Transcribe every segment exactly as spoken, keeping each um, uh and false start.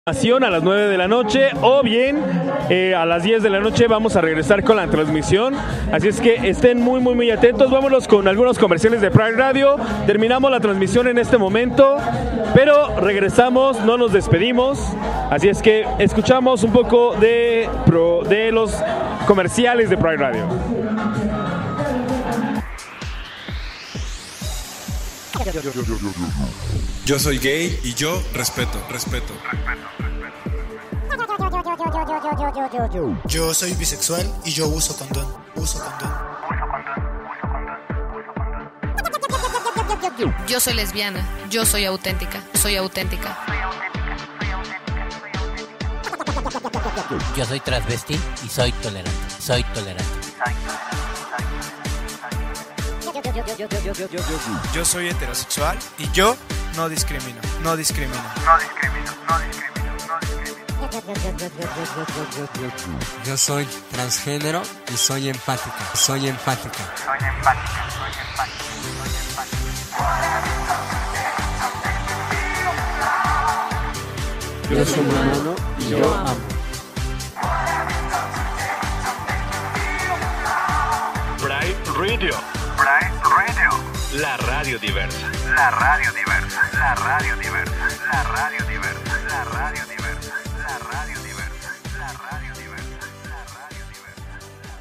A las nueve de la noche o bien eh, a las diez de la noche vamos a regresar con la transmisión, así es que estén muy muy muy atentos. Vámonos con algunos comerciales de Pride Radio. Terminamos la transmisión en este momento, pero regresamos, no nos despedimos, así es que escuchamos un poco de, pro, de los comerciales de Pride Radio. Yo soy gay y yo respeto, respeto. Yo soy bisexual y yo uso condón. Uso condón. Yo soy lesbiana. Yo soy auténtica. Soy auténtica. Yo soy transvesti y soy tolerante. Soy tolerante. Yo soy heterosexual y yo no discrimino. No discrimino. No discrimino. No discrimino. No discrimino. Yo soy transgénero y soy empática. Soy empática. Soy empática. Soy empática. Soy empática. Yo soy humano y yo amo. Pride Radio. Pride Radio. La radio diversa. La radio diversa. La radio diversa. La radio diversa. La radio diversa. La radio diversa. La radio diversa. La radio diversa.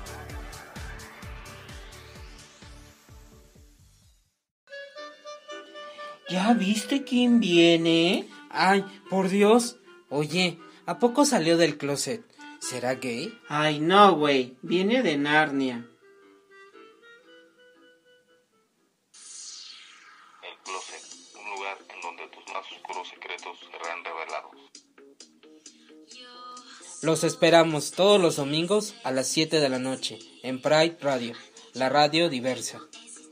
¿Ya viste quién viene? Ay, por Dios. Oye, ¿a poco salió del closet? ¿Será gay? Ay, no, güey. Viene de Narnia. El closet, un lugar en donde tus más oscuros secretos serán revelados. Los esperamos todos los domingos a las siete de la noche en Pride Radio, la radio diversa.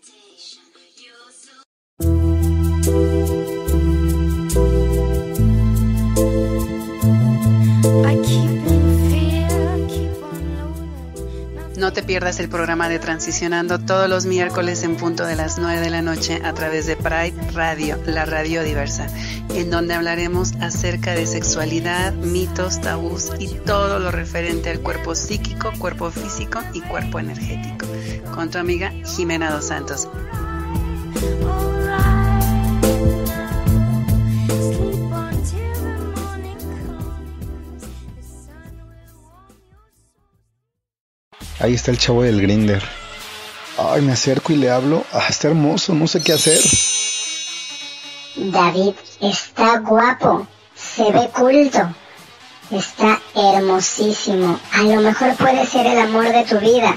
No te pierdas el programa de Transicionando todos los miércoles en punto de las nueve de la noche a través de Pride Radio, la radio diversa, en donde hablaremos acerca de sexualidad, mitos, tabús y todo lo referente al cuerpo psíquico, cuerpo físico y cuerpo energético. Con tu amiga Jimena Dos Santos. Ahí está el chavo del Grindr. Ay, me acerco y le hablo. Ah, está hermoso, no sé qué hacer. David está guapo, se ve culto, está hermosísimo. A lo mejor puede ser el amor de tu vida.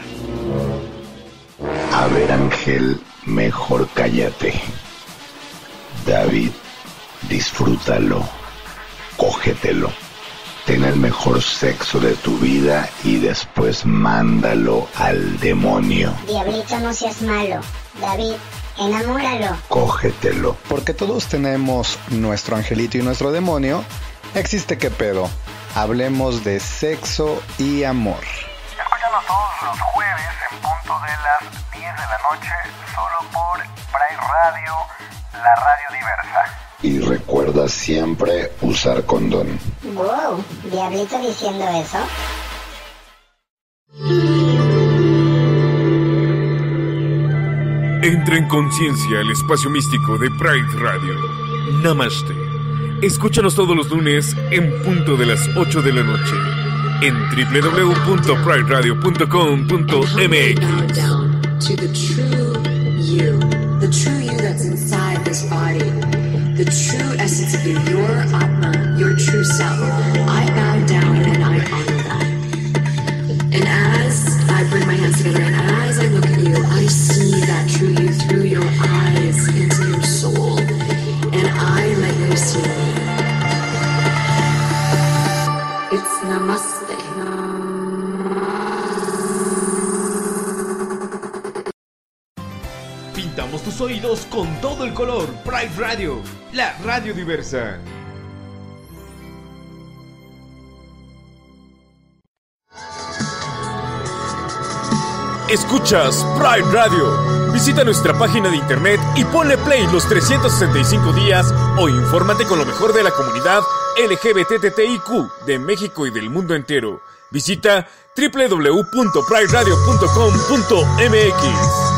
A ver, Ángel, mejor cállate. David, disfrútalo, cógetelo. Ten el mejor sexo de tu vida y después mándalo al demonio. Diablito, no seas malo. David, enamóralo. Cógetelo. Porque todos tenemos nuestro angelito y nuestro demonio. Existe qué pedo. Hablemos de sexo y amor. Escúchanos todos los jueves en punto de las diez de la noche, solo por Pride Radio, la radio diversa. Y recuerda siempre usar condón. Wow, Diablito diciendo eso. Entra en conciencia al espacio místico de Pride Radio. Namaste. Escúchanos todos los lunes en punto de las ocho de la noche en doble u doble u doble u punto pride radio punto com punto m x. The true essence of you, your Atma, your true self. I bow down and I honor that. And as I bring my hands together and as I look at you, I see that true you through your eyes into your soul. And I let you see me. It's Namaste. Pintamos tus oídos con todo el color. Pride Radio, la radio diversa. Escuchas Pride Radio. Visita nuestra página de internet y ponle play los trescientos sesenta y cinco días o infórmate con lo mejor de la comunidad L G B T T I Q de México y del mundo entero. Visita doble u doble u doble u punto pride radio punto com punto m x.